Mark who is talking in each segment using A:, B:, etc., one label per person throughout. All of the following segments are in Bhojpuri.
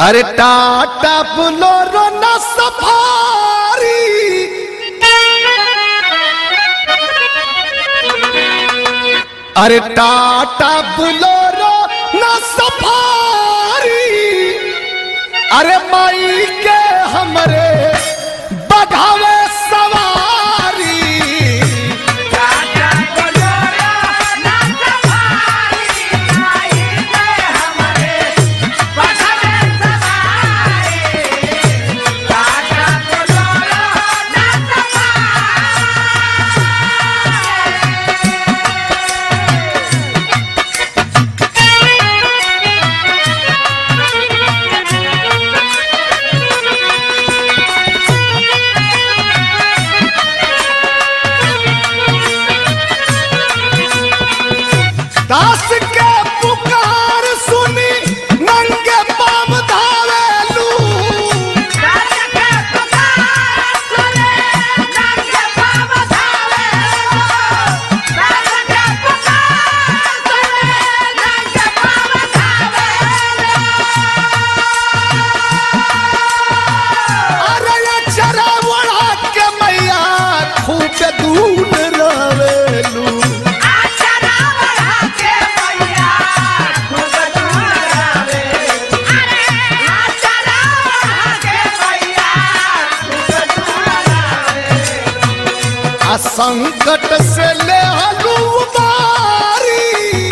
A: अरे टाटा बोलेरो ना सफारी, अरे टाटा बोलेरो ना सफारी, अरे माई के हमरे बघावे सवारी। दास के पुकार सुनी नंगे पाम धावेलू,
B: दास के पुकार सुनी नंगे पाम धावेलू, दास के पुकार सुनी नंगे पाम धावेलू।
A: अरे अक्षरा ओढ़ा के मैया खूब दूर रवेलू, संकट से ले हलू उबारी,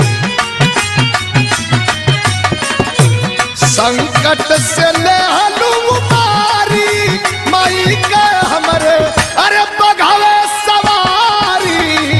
A: संकट से ले हलू उबारी, माई के हमरे अरे बघावे सवारी।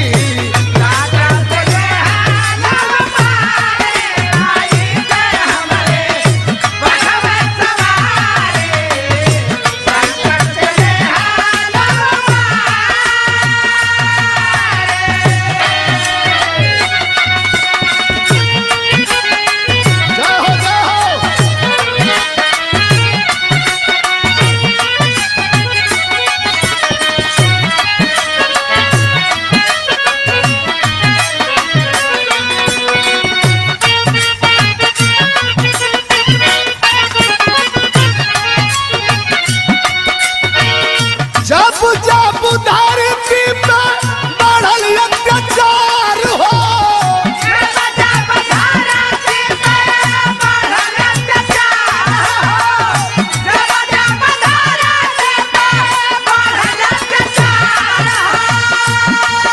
A: जब जब धरती पे बढ़ल अत्याचार हो,
B: जब जब धरती पे बढ़ल अत्याचार हो, जब जब धरती पे बढ़ल अत्याचार हो,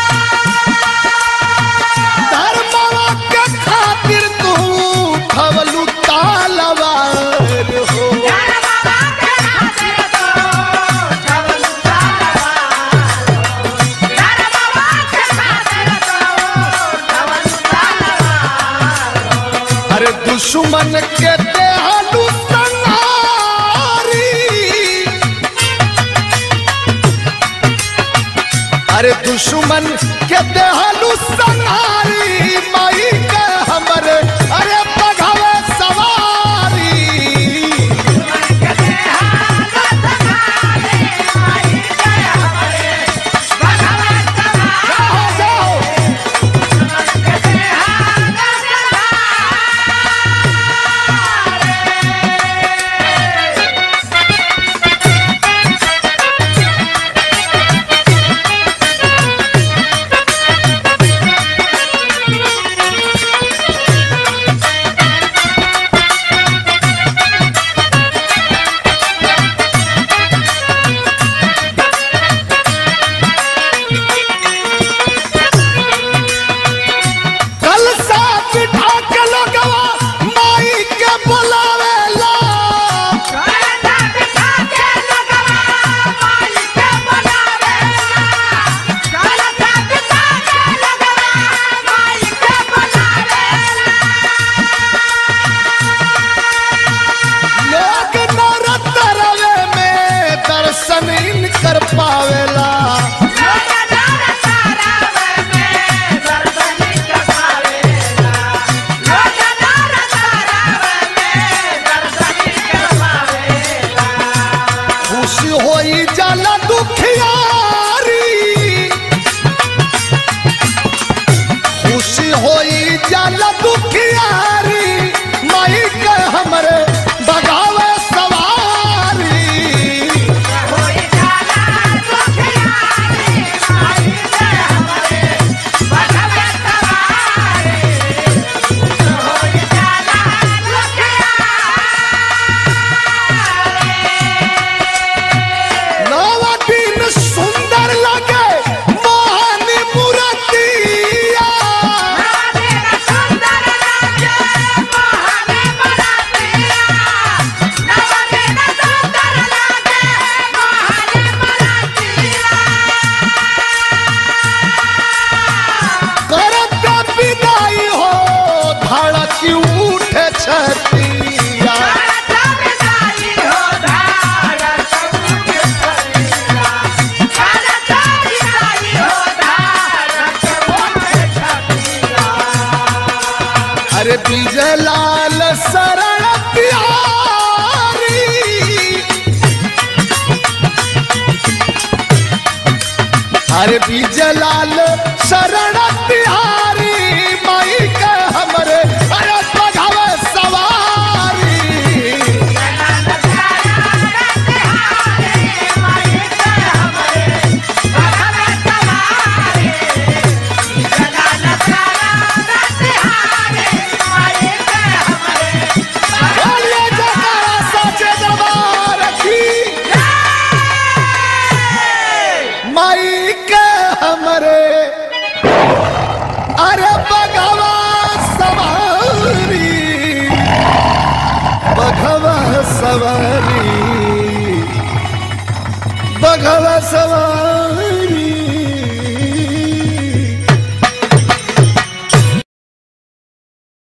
A: धर्मवा के खातिर तू खवलू तालवार हो। अरे दुश्मन के देहलू संहारी, अरे दुश्मन के देहलू संहारी, माई के हमरे अरे बघावे सवारी। जाओ जाओ अरे बीजलाल शरण तिहारी माई के हमरे अरे बघावे सवारी बोलिए जयकारा साचे दरबार की माई के हमरे अरे बघवा सवारी बघवा सवारी बघवा सवारी